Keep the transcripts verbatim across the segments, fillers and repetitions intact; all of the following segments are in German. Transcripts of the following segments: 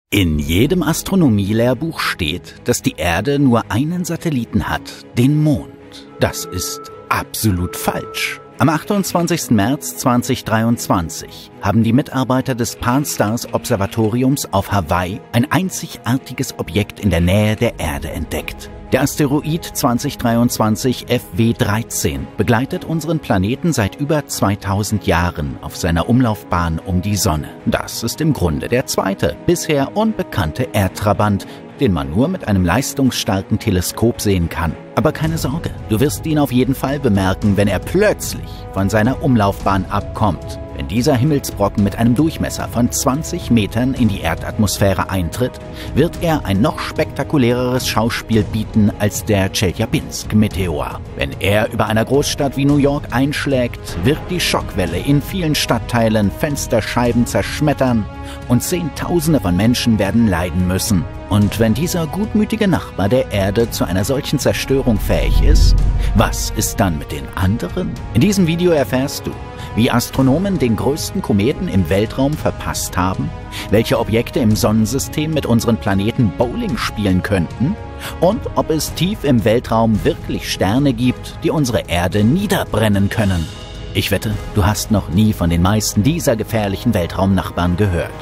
In jedem Astronomielehrbuch steht, dass die Erde nur einen Satelliten hat, den Mond. Das ist absolut falsch. Am achtundzwanzigsten März zweitausenddreiundzwanzig haben die Mitarbeiter des Pan-STARRS-Observatoriums auf Hawaii ein einzigartiges Objekt in der Nähe der Erde entdeckt. Der Asteroid zweitausenddreiundzwanzig F W dreizehn begleitet unseren Planeten seit über zweitausend Jahren auf seiner Umlaufbahn um die Sonne. Das ist im Grunde der zweite, bisher unbekannte Erdtrabant, den man nur mit einem leistungsstarken Teleskop sehen kann. Aber keine Sorge, du wirst ihn auf jeden Fall bemerken, wenn er plötzlich von seiner Umlaufbahn abkommt. Wenn dieser Himmelsbrocken mit einem Durchmesser von zwanzig Metern in die Erdatmosphäre eintritt, wird er ein noch spektakuläreres Schauspiel bieten als der Tscheljabinsk-Meteor. Wenn er über einer Großstadt wie New York einschlägt, wird die Schockwelle in vielen Stadtteilen Fensterscheiben zerschmettern und Zehntausende von Menschen werden leiden müssen. Und wenn dieser gutmütige Nachbar der Erde zu einer solchen Zerstörung fähig ist, was ist dann mit den anderen? In diesem Video erfährst du, wie Astronomen den größten Kometen im Weltraum verpasst haben, welche Objekte im Sonnensystem mit unseren Planeten Bowling spielen könnten und ob es tief im Weltraum wirklich Sterne gibt, die unsere Erde niederbrennen können. Ich wette, du hast noch nie von den meisten dieser gefährlichen Weltraumnachbarn gehört.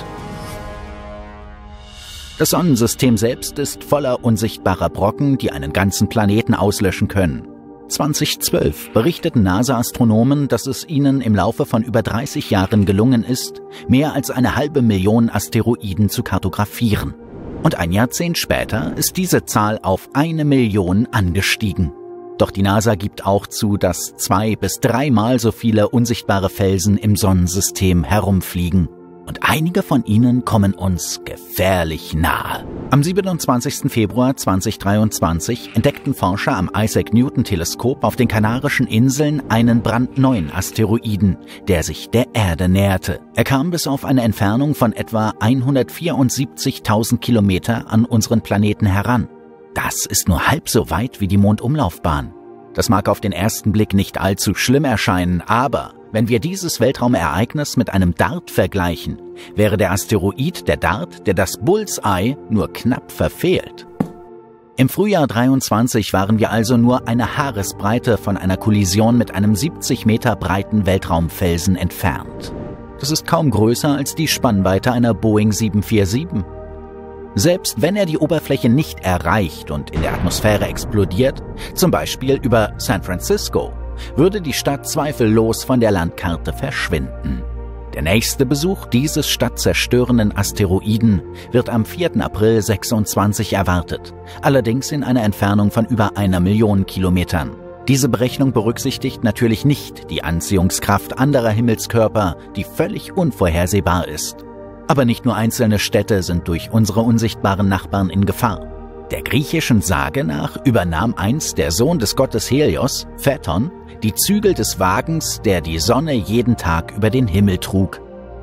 Das Sonnensystem selbst ist voller unsichtbarer Brocken, die einen ganzen Planeten auslöschen können. zweitausendzwölf berichteten NASA-Astronomen, dass es ihnen im Laufe von über dreißig Jahren gelungen ist, mehr als eine halbe Million Asteroiden zu kartografieren. Und ein Jahrzehnt später ist diese Zahl auf eine Million angestiegen. Doch die NASA gibt auch zu, dass zwei- bis dreimal so viele unsichtbare Felsen im Sonnensystem herumfliegen. Und einige von ihnen kommen uns gefährlich nahe. Am siebenundzwanzigsten Februar zweitausenddreiundzwanzig entdeckten Forscher am Isaac-Newton-Teleskop auf den Kanarischen Inseln einen brandneuen Asteroiden, der sich der Erde näherte. Er kam bis auf eine Entfernung von etwa hundertvierundsiebzigtausend Kilometer an unseren Planeten heran. Das ist nur halb so weit wie die Mondumlaufbahn. Das mag auf den ersten Blick nicht allzu schlimm erscheinen, aber wenn wir dieses Weltraumereignis mit einem Dart vergleichen, wäre der Asteroid der Dart, der das Bullseye nur knapp verfehlt. Im Frühjahr dreiundzwanzig waren wir also nur eine Haaresbreite von einer Kollision mit einem siebzig Meter breiten Weltraumfelsen entfernt. Das ist kaum größer als die Spannweite einer Boeing sieben vier sieben. Selbst wenn er die Oberfläche nicht erreicht und in der Atmosphäre explodiert, zum Beispiel über San Francisco, würde die Stadt zweifellos von der Landkarte verschwinden. Der nächste Besuch dieses stadtzerstörenden Asteroiden wird am vierten April sechsundzwanzig erwartet, allerdings in einer Entfernung von über einer Million Kilometern. Diese Berechnung berücksichtigt natürlich nicht die Anziehungskraft anderer Himmelskörper, die völlig unvorhersehbar ist. Aber nicht nur einzelne Städte sind durch unsere unsichtbaren Nachbarn in Gefahr. Der griechischen Sage nach übernahm einst der Sohn des Gottes Helios, Phaethon, die Zügel des Wagens, der die Sonne jeden Tag über den Himmel trug.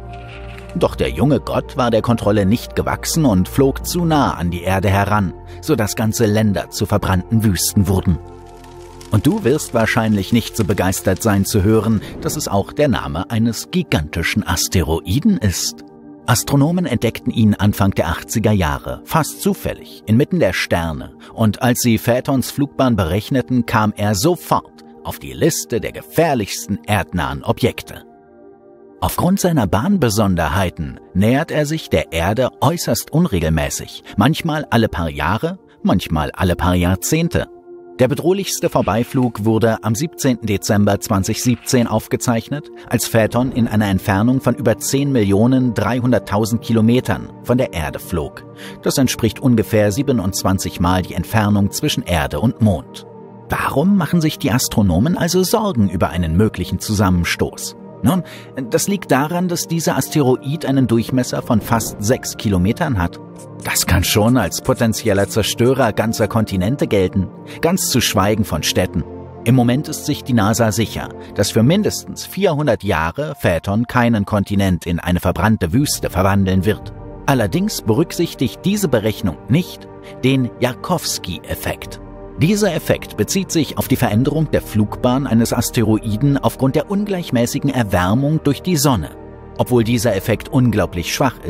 Doch der junge Gott war der Kontrolle nicht gewachsen und flog zu nah an die Erde heran, sodass ganze Länder zu verbrannten Wüsten wurden. Und du wirst wahrscheinlich nicht so begeistert sein zu hören, dass es auch der Name eines gigantischen Asteroiden ist. Astronomen entdeckten ihn Anfang der achtziger Jahre, fast zufällig, inmitten der Sterne, und als sie Phaethons Flugbahn berechneten, kam er sofort auf die Liste der gefährlichsten erdnahen Objekte. Aufgrund seiner Bahnbesonderheiten nähert er sich der Erde äußerst unregelmäßig, manchmal alle paar Jahre, manchmal alle paar Jahrzehnte. Der bedrohlichste Vorbeiflug wurde am siebzehnten Dezember zweitausendsiebzehn aufgezeichnet, als Phaethon in einer Entfernung von über zehn Millionen dreihunderttausend Kilometern von der Erde flog. Das entspricht ungefähr siebenundzwanzig Mal die Entfernung zwischen Erde und Mond. Warum machen sich die Astronomen also Sorgen über einen möglichen Zusammenstoß? Nun, das liegt daran, dass dieser Asteroid einen Durchmesser von fast sechs Kilometern hat. Das kann schon als potenzieller Zerstörer ganzer Kontinente gelten, ganz zu schweigen von Städten. Im Moment ist sich die NASA sicher, dass für mindestens vierhundert Jahre Phaethon keinen Kontinent in eine verbrannte Wüste verwandeln wird. Allerdings berücksichtigt diese Berechnung nicht den Jarkowski-Effekt. Dieser Effekt bezieht sich auf die Veränderung der Flugbahn eines Asteroiden aufgrund der ungleichmäßigen Erwärmung durch die Sonne. Obwohl dieser Effekt unglaublich schwach ist,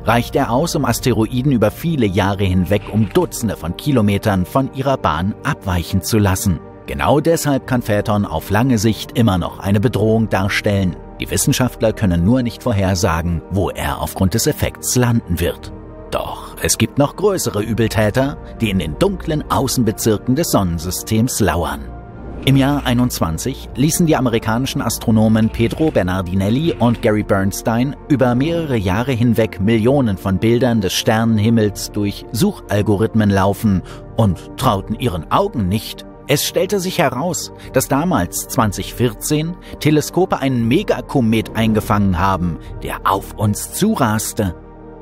reicht er aus, um Asteroiden über viele Jahre hinweg um Dutzende von Kilometern von ihrer Bahn abweichen zu lassen. Genau deshalb kann Phaethon auf lange Sicht immer noch eine Bedrohung darstellen. Die Wissenschaftler können nur nicht vorhersagen, wo er aufgrund des Effekts landen wird. Doch es gibt noch größere Übeltäter, die in den dunklen Außenbezirken des Sonnensystems lauern. Im Jahr einundzwanzig ließen die amerikanischen Astronomen Pedro Bernardinelli und Gary Bernstein über mehrere Jahre hinweg Millionen von Bildern des Sternenhimmels durch Suchalgorithmen laufen und trauten ihren Augen nicht. Es stellte sich heraus, dass damals zweitausendvierzehn Teleskope einen Megakomet eingefangen haben, der auf uns zuraste.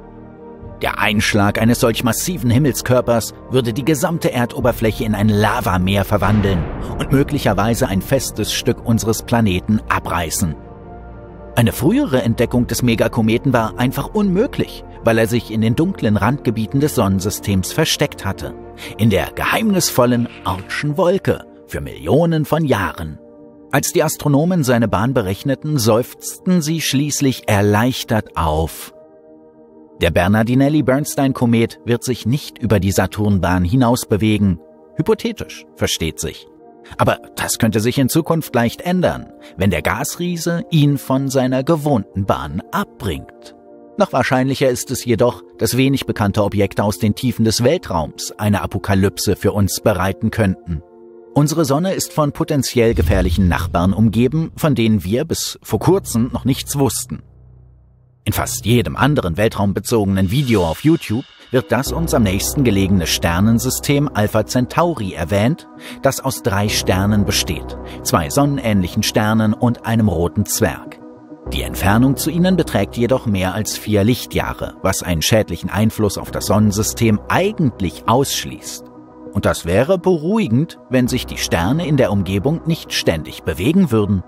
Der Einschlag eines solch massiven Himmelskörpers würde die gesamte Erdoberfläche in ein Lavameer verwandeln und möglicherweise ein festes Stück unseres Planeten abreißen. Eine frühere Entdeckung des Megakometen war einfach unmöglich, weil er sich in den dunklen Randgebieten des Sonnensystems versteckt hatte, in der geheimnisvollen Oortschen Wolke für Millionen von Jahren. Als die Astronomen seine Bahn berechneten, seufzten sie schließlich erleichtert auf. Der Bernardinelli-Bernstein-Komet wird sich nicht über die Saturnbahn hinaus bewegen. Hypothetisch, versteht sich. Aber das könnte sich in Zukunft leicht ändern, wenn der Gasriese ihn von seiner gewohnten Bahn abbringt. Noch wahrscheinlicher ist es jedoch, dass wenig bekannte Objekte aus den Tiefen des Weltraums eine Apokalypse für uns bereiten könnten. Unsere Sonne ist von potenziell gefährlichen Nachbarn umgeben, von denen wir bis vor kurzem noch nichts wussten. In fast jedem anderen weltraumbezogenen Video auf YouTube wird das uns am nächsten gelegene Sternensystem Alpha Centauri erwähnt, das aus drei Sternen besteht, zwei sonnenähnlichen Sternen und einem roten Zwerg. Die Entfernung zu ihnen beträgt jedoch mehr als vier Lichtjahre, was einen schädlichen Einfluss auf das Sonnensystem eigentlich ausschließt. Und das wäre beruhigend, wenn sich die Sterne in der Umgebung nicht ständig bewegen würden.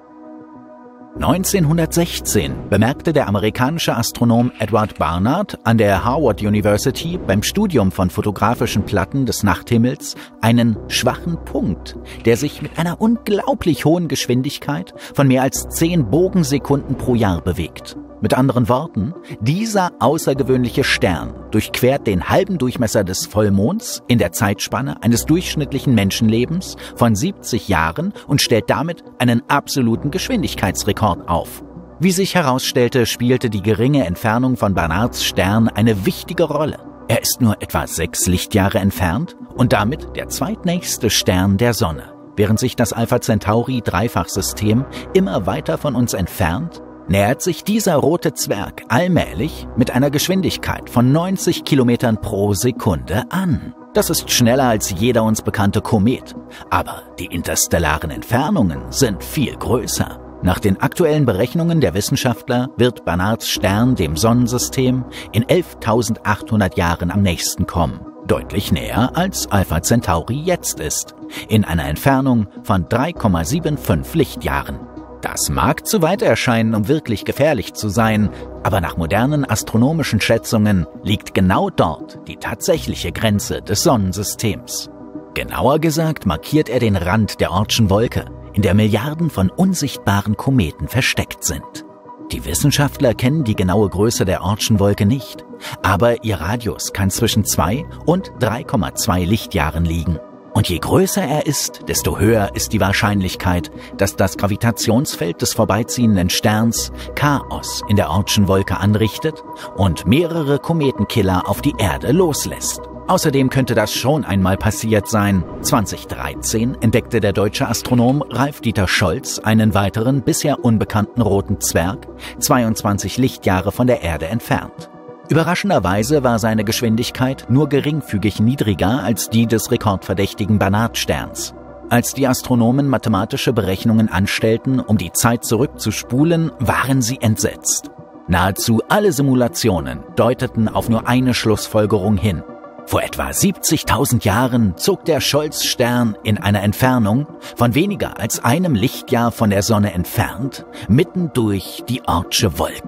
neunzehnhundertsechzehn bemerkte der amerikanische Astronom Edward Barnard an der Harvard University beim Studium von fotografischen Platten des Nachthimmels einen schwachen Punkt, der sich mit einer unglaublich hohen Geschwindigkeit von mehr als zehn Bogensekunden pro Jahr bewegt. Mit anderen Worten, dieser außergewöhnliche Stern durchquert den halben Durchmesser des Vollmonds in der Zeitspanne eines durchschnittlichen Menschenlebens von siebzig Jahren und stellt damit einen absoluten Geschwindigkeitsrekord auf. Wie sich herausstellte, spielte die geringe Entfernung von Barnards Stern eine wichtige Rolle. Er ist nur etwa sechs Lichtjahre entfernt und damit der zweitnächste Stern der Sonne. Während sich das Alpha Centauri-Dreifachsystem immer weiter von uns entfernt, nähert sich dieser rote Zwerg allmählich mit einer Geschwindigkeit von neunzig Kilometern pro Sekunde an. Das ist schneller als jeder uns bekannte Komet. Aber die interstellaren Entfernungen sind viel größer. Nach den aktuellen Berechnungen der Wissenschaftler wird Barnards Stern dem Sonnensystem in elftausendachthundert Jahren am nächsten kommen. Deutlich näher als Alpha Centauri jetzt ist, in einer Entfernung von drei Komma fünfundsiebzig Lichtjahren. Das mag zu weit erscheinen, um wirklich gefährlich zu sein, aber nach modernen astronomischen Schätzungen liegt genau dort die tatsächliche Grenze des Sonnensystems. Genauer gesagt markiert er den Rand der Oortschen Wolke, in der Milliarden von unsichtbaren Kometen versteckt sind. Die Wissenschaftler kennen die genaue Größe der Oortschen Wolke nicht, aber ihr Radius kann zwischen zwei und drei Komma zwei Lichtjahren liegen. Und je größer er ist, desto höher ist die Wahrscheinlichkeit, dass das Gravitationsfeld des vorbeiziehenden Sterns Chaos in der Oortschen Wolke anrichtet und mehrere Kometenkiller auf die Erde loslässt. Außerdem könnte das schon einmal passiert sein. zweitausenddreizehn entdeckte der deutsche Astronom Ralf-Dieter Scholz einen weiteren, bisher unbekannten roten Zwerg, zweiundzwanzig Lichtjahre von der Erde entfernt. Überraschenderweise war seine Geschwindigkeit nur geringfügig niedriger als die des rekordverdächtigen Barnard-Sterns. Als die Astronomen mathematische Berechnungen anstellten, um die Zeit zurückzuspulen, waren sie entsetzt. Nahezu alle Simulationen deuteten auf nur eine Schlussfolgerung hin. Vor etwa siebzigtausend Jahren zog der Scholz-Stern in einer Entfernung von weniger als einem Lichtjahr von der Sonne entfernt, mitten durch die Oortsche Wolke.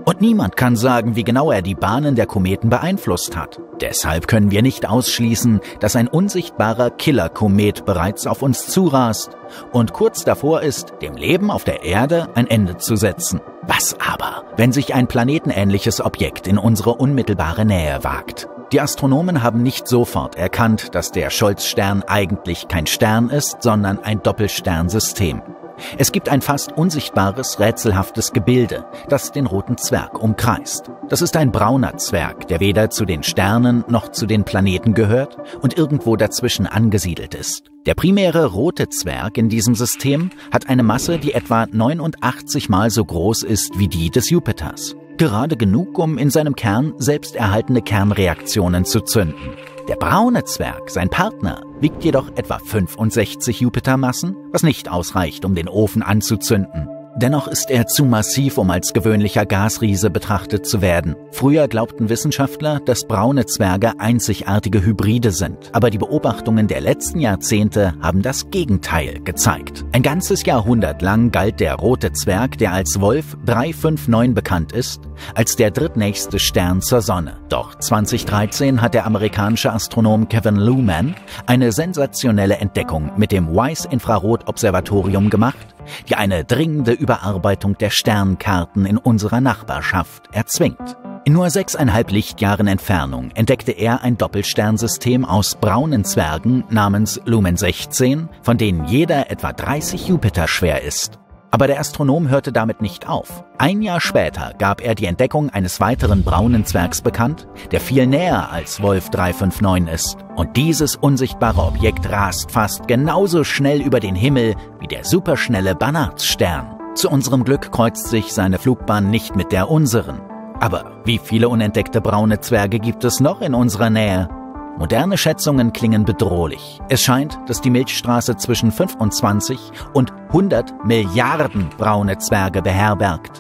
Und niemand kann sagen, wie genau er die Bahnen der Kometen beeinflusst hat. Deshalb können wir nicht ausschließen, dass ein unsichtbarer Killer-Komet bereits auf uns zurast und kurz davor ist, dem Leben auf der Erde ein Ende zu setzen. Was aber, wenn sich ein planetenähnliches Objekt in unsere unmittelbare Nähe wagt? Die Astronomen haben nicht sofort erkannt, dass der Scholz-Stern eigentlich kein Stern ist, sondern ein Doppelsternsystem. Es gibt ein fast unsichtbares, rätselhaftes Gebilde, das den roten Zwerg umkreist. Das ist ein brauner Zwerg, der weder zu den Sternen noch zu den Planeten gehört und irgendwo dazwischen angesiedelt ist. Der primäre rote Zwerg in diesem System hat eine Masse, die etwa neunundachtzig Mal so groß ist wie die des Jupiters. Gerade genug, um in seinem Kern selbsterhaltende Kernreaktionen zu zünden. Der braune Zwerg, sein Partner, wiegt jedoch etwa fünfundsechzig Jupitermassen, was nicht ausreicht, um den Ofen anzuzünden. Dennoch ist er zu massiv, um als gewöhnlicher Gasriese betrachtet zu werden. Früher glaubten Wissenschaftler, dass braune Zwerge einzigartige Hybride sind. Aber die Beobachtungen der letzten Jahrzehnte haben das Gegenteil gezeigt. Ein ganzes Jahrhundert lang galt der rote Zwerg, der als Wolf drei fünf neun bekannt ist, als der drittnächste Stern zur Sonne. Doch zweitausenddreizehn hat der amerikanische Astronom Kevin Luhman eine sensationelle Entdeckung mit dem WISE-Infrarot-Observatorium gemacht, die eine dringende Überarbeitung der Sternkarten in unserer Nachbarschaft erzwingt. In nur sechseinhalb Lichtjahren Entfernung entdeckte er ein Doppelsternsystem aus braunen Zwergen namens Lumen sechzehn, von denen jeder etwa dreißig Jupiter schwer ist. Aber der Astronom hörte damit nicht auf. Ein Jahr später gab er die Entdeckung eines weiteren braunen Zwergs bekannt, der viel näher als Wolf drei fünf neun ist. Und dieses unsichtbare Objekt rast fast genauso schnell über den Himmel wie der superschnelle Barnardstern. Zu unserem Glück kreuzt sich seine Flugbahn nicht mit der unseren. Aber wie viele unentdeckte braune Zwerge gibt es noch in unserer Nähe? Moderne Schätzungen klingen bedrohlich. Es scheint, dass die Milchstraße zwischen fünfundzwanzig und hundert Milliarden braune Zwerge beherbergt.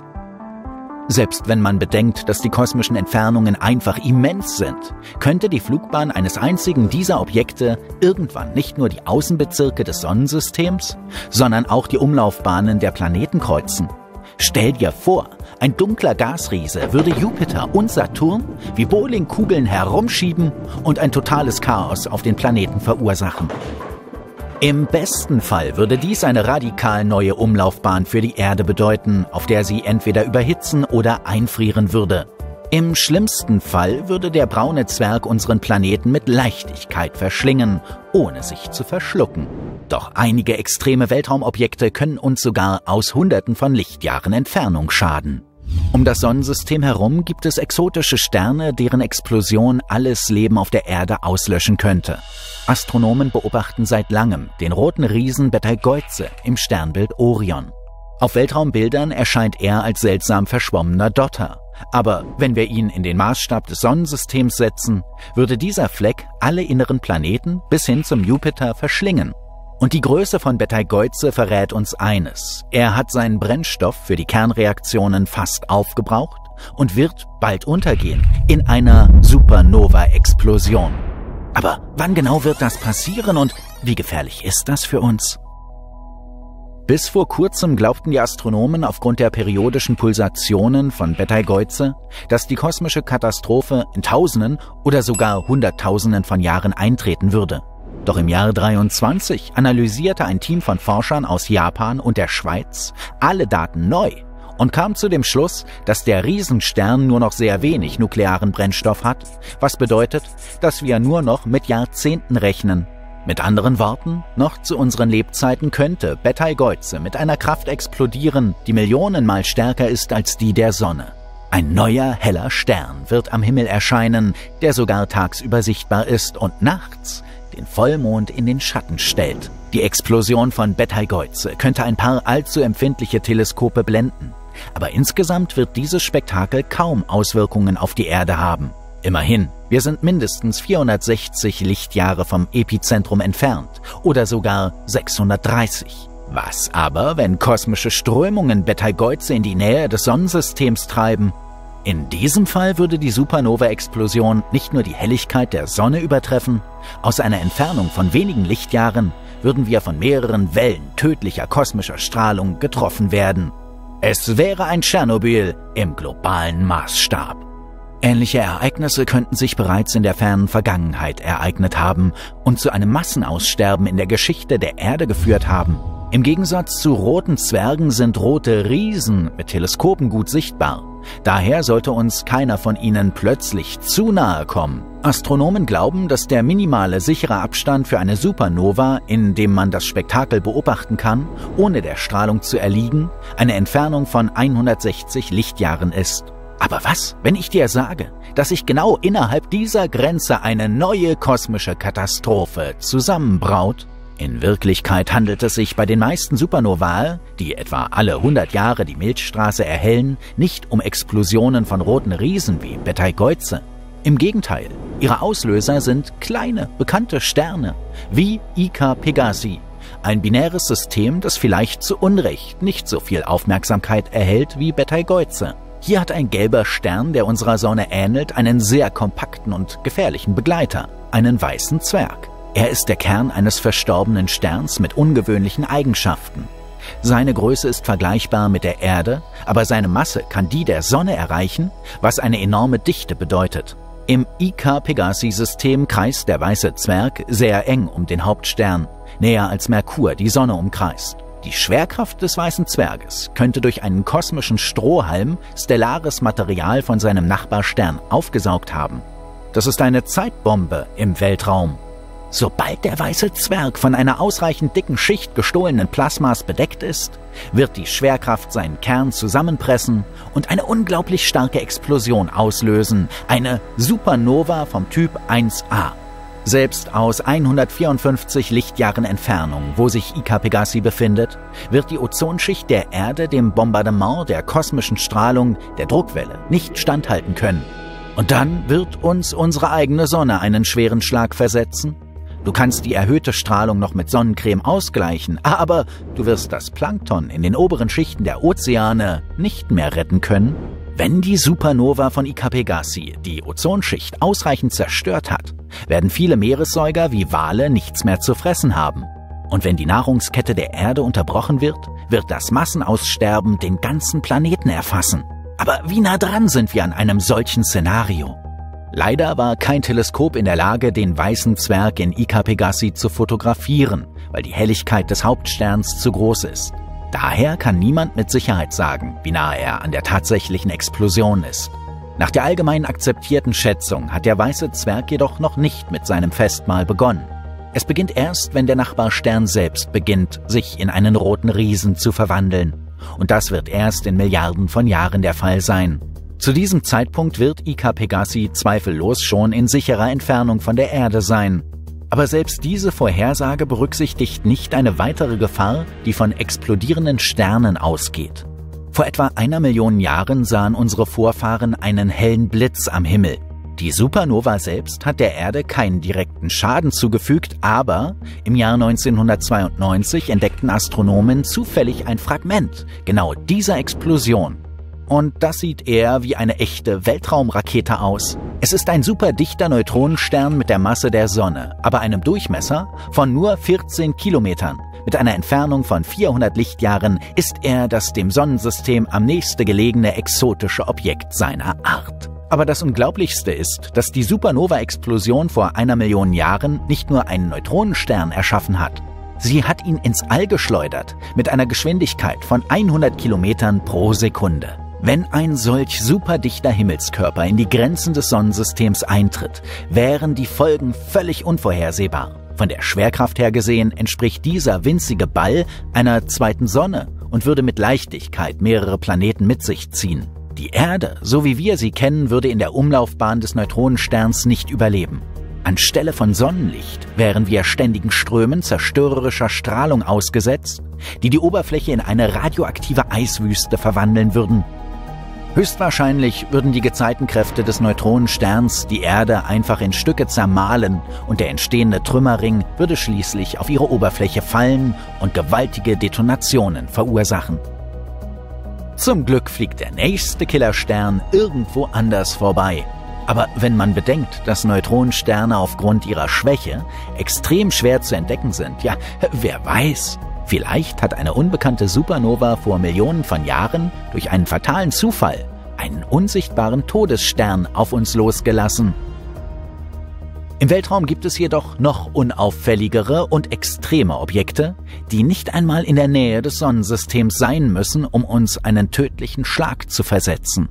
Selbst wenn man bedenkt, dass die kosmischen Entfernungen einfach immens sind, könnte die Flugbahn eines einzigen dieser Objekte irgendwann nicht nur die Außenbezirke des Sonnensystems, sondern auch die Umlaufbahnen der Planeten kreuzen. Stell dir vor, ein dunkler Gasriese würde Jupiter und Saturn wie Bowlingkugeln herumschieben und ein totales Chaos auf den Planeten verursachen. Im besten Fall würde dies eine radikal neue Umlaufbahn für die Erde bedeuten, auf der sie entweder überhitzen oder einfrieren würde. Im schlimmsten Fall würde der braune Zwerg unseren Planeten mit Leichtigkeit verschlingen, ohne sich zu verschlucken. Doch einige extreme Weltraumobjekte können uns sogar aus Hunderten von Lichtjahren Entfernung schaden. Um das Sonnensystem herum gibt es exotische Sterne, deren Explosion alles Leben auf der Erde auslöschen könnte. Astronomen beobachten seit langem den roten Riesen Betelgeuse im Sternbild Orion. Auf Weltraumbildern erscheint er als seltsam verschwommener Dotter. Aber wenn wir ihn in den Maßstab des Sonnensystems setzen, würde dieser Fleck alle inneren Planeten bis hin zum Jupiter verschlingen. Und die Größe von Betelgeuse verrät uns eines: Er hat seinen Brennstoff für die Kernreaktionen fast aufgebraucht und wird bald untergehen in einer Supernova-Explosion. Aber wann genau wird das passieren und wie gefährlich ist das für uns? Bis vor kurzem glaubten die Astronomen aufgrund der periodischen Pulsationen von Betelgeuse, dass die kosmische Katastrophe in Tausenden oder sogar Hunderttausenden von Jahren eintreten würde. Doch im Jahr dreiundzwanzig analysierte ein Team von Forschern aus Japan und der Schweiz alle Daten neu und kam zu dem Schluss, dass der Riesenstern nur noch sehr wenig nuklearen Brennstoff hat, was bedeutet, dass wir nur noch mit Jahrzehnten rechnen. Mit anderen Worten, noch zu unseren Lebzeiten könnte Betelgeuse mit einer Kraft explodieren, die Millionenmal stärker ist als die der Sonne. Ein neuer, heller Stern wird am Himmel erscheinen, der sogar tagsüber sichtbar ist und nachts den Vollmond in den Schatten stellt. Die Explosion von Betelgeuse könnte ein paar allzu empfindliche Teleskope blenden. Aber insgesamt wird dieses Spektakel kaum Auswirkungen auf die Erde haben. Immerhin, wir sind mindestens vierhundertsechzig Lichtjahre vom Epizentrum entfernt oder sogar sechshundertdreißig. Was aber, wenn kosmische Strömungen Betelgeuse in die Nähe des Sonnensystems treiben? In diesem Fall würde die Supernova-Explosion nicht nur die Helligkeit der Sonne übertreffen, aus einer Entfernung von wenigen Lichtjahren würden wir von mehreren Wellen tödlicher kosmischer Strahlung getroffen werden. Es wäre ein Tschernobyl im globalen Maßstab. Ähnliche Ereignisse könnten sich bereits in der fernen Vergangenheit ereignet haben und zu einem Massenaussterben in der Geschichte der Erde geführt haben. Im Gegensatz zu roten Zwergen sind rote Riesen mit Teleskopen gut sichtbar. Daher sollte uns keiner von ihnen plötzlich zu nahe kommen. Astronomen glauben, dass der minimale sichere Abstand für eine Supernova, in dem man das Spektakel beobachten kann, ohne der Strahlung zu erliegen, eine Entfernung von hundertsechzig Lichtjahren ist. Aber was, wenn ich dir sage, dass sich genau innerhalb dieser Grenze eine neue kosmische Katastrophe zusammenbraut? In Wirklichkeit handelt es sich bei den meisten Supernovae, die etwa alle hundert Jahre die Milchstraße erhellen, nicht um Explosionen von roten Riesen wie Betelgeuse. Im Gegenteil, ihre Auslöser sind kleine, bekannte Sterne, wie Ika Pegasi, ein binäres System, das vielleicht zu Unrecht nicht so viel Aufmerksamkeit erhält wie Betelgeuse. Hier hat ein gelber Stern, der unserer Sonne ähnelt, einen sehr kompakten und gefährlichen Begleiter, einen weißen Zwerg. Er ist der Kern eines verstorbenen Sterns mit ungewöhnlichen Eigenschaften. Seine Größe ist vergleichbar mit der Erde, aber seine Masse kann die der Sonne erreichen, was eine enorme Dichte bedeutet. Im Ika Pegasi-System kreist der weiße Zwerg sehr eng um den Hauptstern, näher als Merkur die Sonne umkreist. Die Schwerkraft des weißen Zwerges könnte durch einen kosmischen Strohhalm stellares Material von seinem Nachbarstern aufgesaugt haben. Das ist eine Zeitbombe im Weltraum. Sobald der weiße Zwerg von einer ausreichend dicken Schicht gestohlenen Plasmas bedeckt ist, wird die Schwerkraft seinen Kern zusammenpressen und eine unglaublich starke Explosion auslösen, eine Supernova vom Typ eins a. Selbst aus hundertvierundfünfzig Lichtjahren Entfernung, wo sich Ika Pegasi befindet, wird die Ozonschicht der Erde dem Bombardement der kosmischen Strahlung der Druckwelle nicht standhalten können. Und dann wird uns unsere eigene Sonne einen schweren Schlag versetzen. Du kannst die erhöhte Strahlung noch mit Sonnencreme ausgleichen, aber du wirst das Plankton in den oberen Schichten der Ozeane nicht mehr retten können. Wenn die Supernova von Ika Pegasi die Ozonschicht ausreichend zerstört hat, werden viele Meeressäuger wie Wale nichts mehr zu fressen haben. Und wenn die Nahrungskette der Erde unterbrochen wird, wird das Massenaussterben den ganzen Planeten erfassen. Aber wie nah dran sind wir an einem solchen Szenario? Leider war kein Teleskop in der Lage, den weißen Zwerg in Ika Pegasi zu fotografieren, weil die Helligkeit des Hauptsterns zu groß ist. Daher kann niemand mit Sicherheit sagen, wie nah er an der tatsächlichen Explosion ist. Nach der allgemein akzeptierten Schätzung hat der weiße Zwerg jedoch noch nicht mit seinem Festmahl begonnen. Es beginnt erst, wenn der Nachbarstern selbst beginnt, sich in einen roten Riesen zu verwandeln. Und das wird erst in Milliarden von Jahren der Fall sein. Zu diesem Zeitpunkt wird Ika Pegasi zweifellos schon in sicherer Entfernung von der Erde sein. Aber selbst diese Vorhersage berücksichtigt nicht eine weitere Gefahr, die von explodierenden Sternen ausgeht. Vor etwa einer Million Jahren sahen unsere Vorfahren einen hellen Blitz am Himmel. Die Supernova selbst hat der Erde keinen direkten Schaden zugefügt, aber im Jahr neunzehnhundertzweiundneunzig entdeckten Astronomen zufällig ein Fragment genau dieser Explosion. Und das sieht eher wie eine echte Weltraumrakete aus. Es ist ein superdichter Neutronenstern mit der Masse der Sonne, aber einem Durchmesser von nur vierzehn Kilometern. Mit einer Entfernung von vierhundert Lichtjahren ist er das dem Sonnensystem am nächste gelegene exotische Objekt seiner Art. Aber das Unglaublichste ist, dass die Supernova-Explosion vor einer Million Jahren nicht nur einen Neutronenstern erschaffen hat. Sie hat ihn ins All geschleudert, mit einer Geschwindigkeit von hundert Kilometern pro Sekunde. Wenn ein solch superdichter Himmelskörper in die Grenzen des Sonnensystems eintritt, wären die Folgen völlig unvorhersehbar. Von der Schwerkraft her gesehen entspricht dieser winzige Ball einer zweiten Sonne und würde mit Leichtigkeit mehrere Planeten mit sich ziehen. Die Erde, so wie wir sie kennen, würde in der Umlaufbahn des Neutronensterns nicht überleben. Anstelle von Sonnenlicht wären wir ständigen Strömen zerstörerischer Strahlung ausgesetzt, die die Oberfläche in eine radioaktive Eiswüste verwandeln würden. Höchstwahrscheinlich würden die Gezeitenkräfte des Neutronensterns die Erde einfach in Stücke zermahlen und der entstehende Trümmerring würde schließlich auf ihre Oberfläche fallen und gewaltige Detonationen verursachen. Zum Glück fliegt der nächste Killerstern irgendwo anders vorbei. Aber wenn man bedenkt, dass Neutronensterne aufgrund ihrer Schwäche extrem schwer zu entdecken sind, ja, wer weiß, Vielleicht hat eine unbekannte Supernova vor Millionen von Jahren durch einen fatalen Zufall einen unsichtbaren Todesstern auf uns losgelassen. Im Weltraum gibt es jedoch noch unauffälligere und extreme Objekte, die nicht einmal in der Nähe des Sonnensystems sein müssen, um uns einen tödlichen Schlag zu versetzen.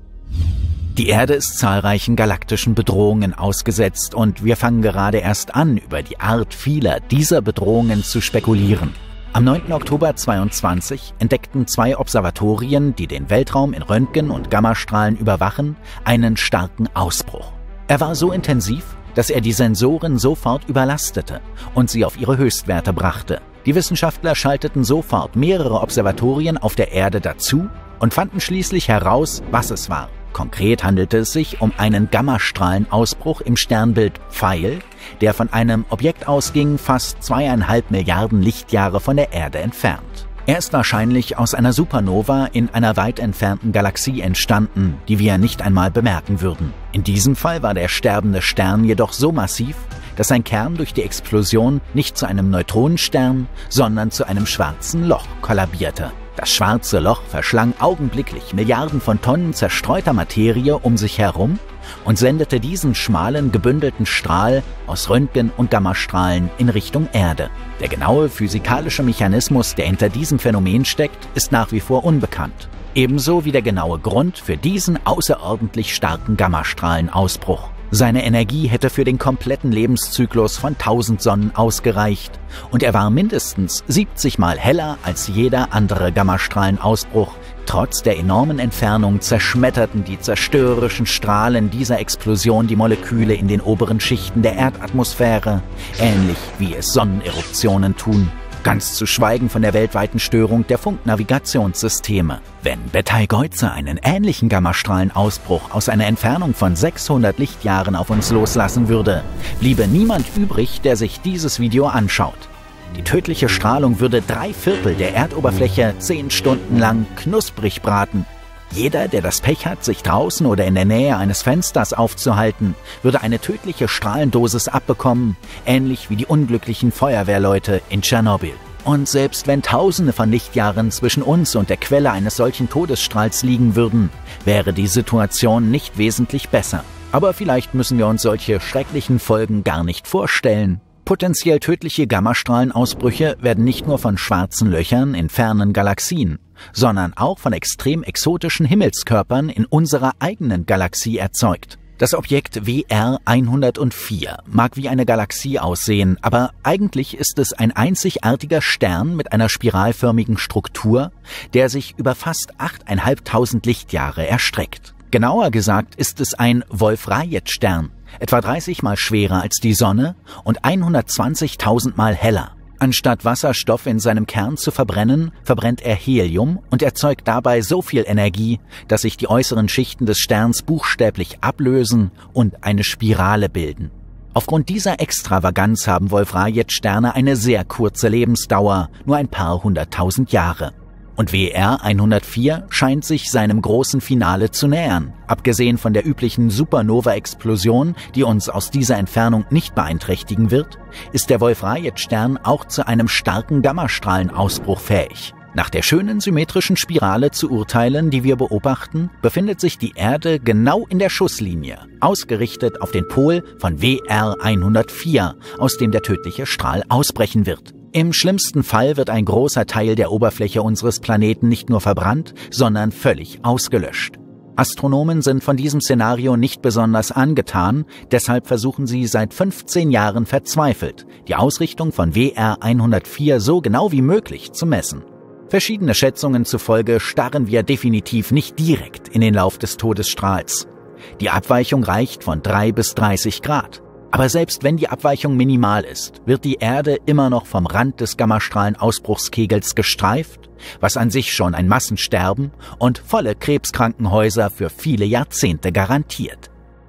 Die Erde ist zahlreichen galaktischen Bedrohungen ausgesetzt und wir fangen gerade erst an, über die Art vieler dieser Bedrohungen zu spekulieren. Am neunten Oktober zweiundzwanzig entdeckten zwei Observatorien, die den Weltraum in Röntgen- und Gammastrahlen überwachen, einen starken Ausbruch. Er war so intensiv, dass er die Sensoren sofort überlastete und sie auf ihre Höchstwerte brachte. Die Wissenschaftler schalteten sofort mehrere Observatorien auf der Erde dazu und fanden schließlich heraus, was es war. Konkret handelte es sich um einen Gammastrahlenausbruch im Sternbild Pfeil, der von einem Objekt ausging, fast zweieinhalb Milliarden Lichtjahre von der Erde entfernt. Er ist wahrscheinlich aus einer Supernova in einer weit entfernten Galaxie entstanden, die wir nicht einmal bemerken würden. In diesem Fall war der sterbende Stern jedoch so massiv, dass sein Kern durch die Explosion nicht zu einem Neutronenstern, sondern zu einem schwarzen Loch kollabierte. Das schwarze Loch verschlang augenblicklich Milliarden von Tonnen zerstreuter Materie um sich herum und sendete diesen schmalen, gebündelten Strahl aus Röntgen- und Gammastrahlen in Richtung Erde. Der genaue physikalische Mechanismus, der hinter diesem Phänomen steckt, ist nach wie vor unbekannt. Ebenso wie der genaue Grund für diesen außerordentlich starken Gammastrahlenausbruch. Seine Energie hätte für den kompletten Lebenszyklus von tausend Sonnen ausgereicht und er war mindestens siebzig Mal heller als jeder andere Gammastrahlenausbruch. Trotz der enormen Entfernung zerschmetterten die zerstörerischen Strahlen dieser Explosion die Moleküle in den oberen Schichten der Erdatmosphäre, ähnlich wie es Sonneneruptionen tun. Ganz zu schweigen von der weltweiten Störung der Funknavigationssysteme. Wenn Betelgeuse einen ähnlichen Gammastrahlenausbruch aus einer Entfernung von sechshundert Lichtjahren auf uns loslassen würde, bliebe niemand übrig, der sich dieses Video anschaut. Die tödliche Strahlung würde drei Viertel der Erdoberfläche zehn Stunden lang knusprig braten. Jeder, der das Pech hat, sich draußen oder in der Nähe eines Fensters aufzuhalten, würde eine tödliche Strahlendosis abbekommen, ähnlich wie die unglücklichen Feuerwehrleute in Tschernobyl. Und selbst wenn Tausende von Lichtjahren zwischen uns und der Quelle eines solchen Todesstrahls liegen würden, wäre die Situation nicht wesentlich besser. Aber vielleicht müssen wir uns solche schrecklichen Folgen gar nicht vorstellen. Potenziell tödliche Gammastrahlenausbrüche werden nicht nur von schwarzen Löchern in fernen Galaxien, sondern auch von extrem exotischen Himmelskörpern in unserer eigenen Galaxie erzeugt. Das Objekt W R hundertvier mag wie eine Galaxie aussehen, aber eigentlich ist es ein einzigartiger Stern mit einer spiralförmigen Struktur, der sich über fast achttausendfünfhundert Lichtjahre erstreckt. Genauer gesagt ist es ein Wolf-Rayet-Stern, etwa dreißig Mal schwerer als die Sonne und hundertzwanzigtausend Mal heller. Anstatt Wasserstoff in seinem Kern zu verbrennen, verbrennt er Helium und erzeugt dabei so viel Energie, dass sich die äußeren Schichten des Sterns buchstäblich ablösen und eine Spirale bilden. Aufgrund dieser Extravaganz haben Wolf-Rayet-Sterne eine sehr kurze Lebensdauer, nur ein paar hunderttausend Jahre. Und W R hundertvier scheint sich seinem großen Finale zu nähern. Abgesehen von der üblichen Supernova-Explosion, die uns aus dieser Entfernung nicht beeinträchtigen wird, ist der Wolf-Rayet-Stern auch zu einem starken Gammastrahlenausbruch fähig. Nach der schönen symmetrischen Spirale zu urteilen, die wir beobachten, befindet sich die Erde genau in der Schusslinie, ausgerichtet auf den Pol von W R hundertvier, aus dem der tödliche Strahl ausbrechen wird. Im schlimmsten Fall wird ein großer Teil der Oberfläche unseres Planeten nicht nur verbrannt, sondern völlig ausgelöscht. Astronomen sind von diesem Szenario nicht besonders angetan, deshalb versuchen sie seit fünfzehn Jahren verzweifelt, die Ausrichtung von W R hundertvier so genau wie möglich zu messen. Verschiedene Schätzungen zufolge starren wir definitiv nicht direkt in den Lauf des Todesstrahls. Die Abweichung reicht von drei bis dreißig Grad. Aber selbst wenn die Abweichung minimal ist, wird die Erde immer noch vom Rand des Gammastrahlenausbruchskegels gestreift, was an sich schon ein Massensterben und volle Krebskrankenhäuser für viele Jahrzehnte garantiert.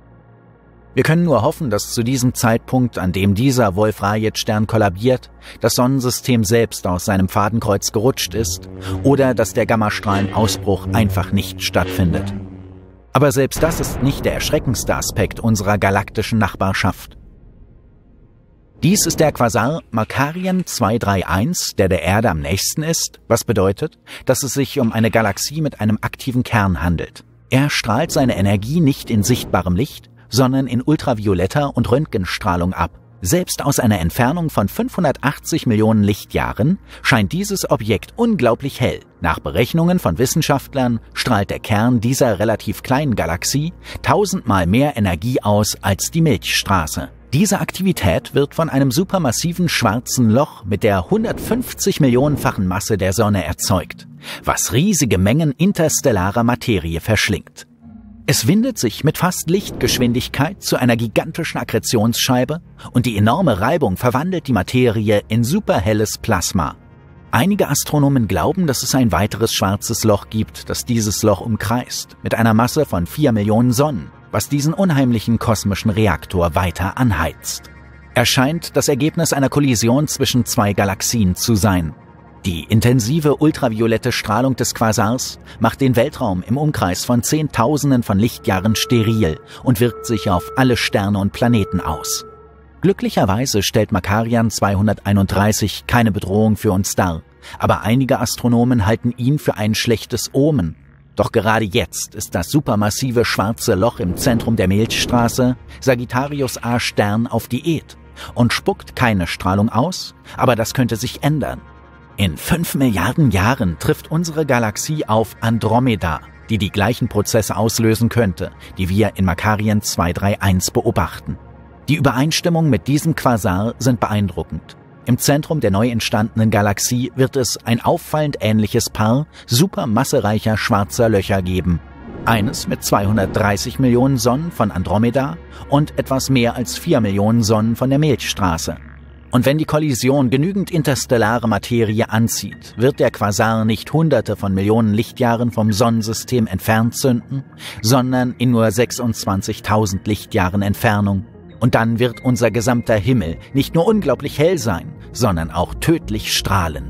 Wir können nur hoffen, dass zu diesem Zeitpunkt, an dem dieser Wolf-Rayet-Stern kollabiert, das Sonnensystem selbst aus seinem Fadenkreuz gerutscht ist oder dass der Gammastrahlenausbruch einfach nicht stattfindet. Aber selbst das ist nicht der erschreckendste Aspekt unserer galaktischen Nachbarschaft. Dies ist der Quasar Makarien zwei drei eins, der der Erde am nächsten ist, was bedeutet, dass es sich um eine Galaxie mit einem aktiven Kern handelt. Er strahlt seine Energie nicht in sichtbarem Licht, sondern in ultravioletter und Röntgenstrahlung ab. Selbst aus einer Entfernung von fünfhundertachtzig Millionen Lichtjahren scheint dieses Objekt unglaublich hell. Nach Berechnungen von Wissenschaftlern strahlt der Kern dieser relativ kleinen Galaxie tausendmal mehr Energie aus als die Milchstraße. Diese Aktivität wird von einem supermassiven schwarzen Loch mit der hundertfünfzig Millionenfachen Masse der Sonne erzeugt, was riesige Mengen interstellarer Materie verschlingt. Es windet sich mit fast Lichtgeschwindigkeit zu einer gigantischen Akkretionsscheibe und die enorme Reibung verwandelt die Materie in superhelles Plasma. Einige Astronomen glauben, dass es ein weiteres schwarzes Loch gibt, das dieses Loch umkreist, mit einer Masse von vier Millionen Sonnen, was diesen unheimlichen kosmischen Reaktor weiter anheizt. Er scheint das Ergebnis einer Kollision zwischen zwei Galaxien zu sein. Die intensive ultraviolette Strahlung des Quasars macht den Weltraum im Umkreis von Zehntausenden von Lichtjahren steril und wirkt sich auf alle Sterne und Planeten aus. Glücklicherweise stellt Makarien zweihunderteinunddreißig keine Bedrohung für uns dar, aber einige Astronomen halten ihn für ein schlechtes Omen. Doch gerade jetzt ist das supermassive schwarze Loch im Zentrum der Milchstraße, Sagittarius A Stern, auf Diät und spuckt keine Strahlung aus, aber das könnte sich ändern. In fünf Milliarden Jahren trifft unsere Galaxie auf Andromeda, die die gleichen Prozesse auslösen könnte, die wir in Makarien zwei drei eins beobachten. Die Übereinstimmungen mit diesem Quasar sind beeindruckend. Im Zentrum der neu entstandenen Galaxie wird es ein auffallend ähnliches Paar supermassereicher schwarzer Löcher geben. Eines mit zweihundertdreißig Millionen Sonnen von Andromeda und etwas mehr als vier Millionen Sonnen von der Milchstraße. Und wenn die Kollision genügend interstellare Materie anzieht, wird der Quasar nicht hunderte von Millionen Lichtjahren vom Sonnensystem entfernt zünden, sondern in nur sechsundzwanzigtausend Lichtjahren Entfernung. Und dann wird unser gesamter Himmel nicht nur unglaublich hell sein, sondern auch tödlich strahlen.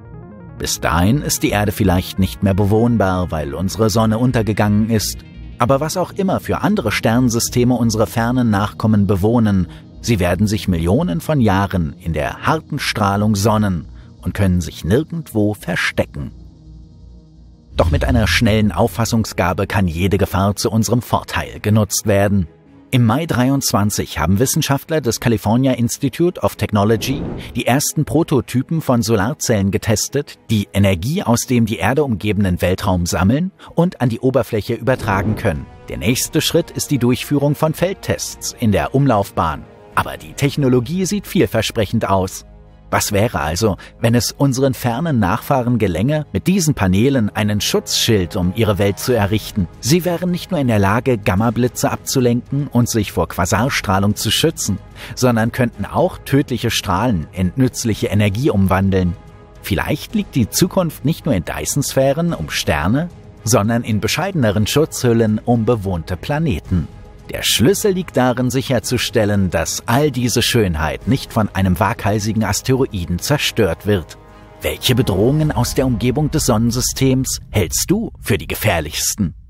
Bis dahin ist die Erde vielleicht nicht mehr bewohnbar, weil unsere Sonne untergegangen ist. Aber was auch immer für andere Sternensysteme unsere fernen Nachkommen bewohnen, sie werden sich Millionen von Jahren in der harten Strahlung sonnen und können sich nirgendwo verstecken. Doch mit einer schnellen Auffassungsgabe kann jede Gefahr zu unserem Vorteil genutzt werden. Im Mai dreiundzwanzig haben Wissenschaftler des California Institute of Technology die ersten Prototypen von Solarzellen getestet, die Energie aus dem die Erde umgebenden Weltraum sammeln und an die Oberfläche übertragen können. Der nächste Schritt ist die Durchführung von Feldtests in der Umlaufbahn. Aber die Technologie sieht vielversprechend aus. Was wäre also, wenn es unseren fernen Nachfahren gelänge, mit diesen Paneelen einen Schutzschild um ihre Welt zu errichten? Sie wären nicht nur in der Lage, Gammablitze abzulenken und sich vor Quasarstrahlung zu schützen, sondern könnten auch tödliche Strahlen in nützliche Energie umwandeln. Vielleicht liegt die Zukunft nicht nur in Dyson-Sphären um Sterne, sondern in bescheideneren Schutzhüllen um bewohnte Planeten. Der Schlüssel liegt darin, sicherzustellen, dass all diese Schönheit nicht von einem waghalsigen Asteroiden zerstört wird. Welche Bedrohungen aus der Umgebung des Sonnensystems hältst du für die gefährlichsten?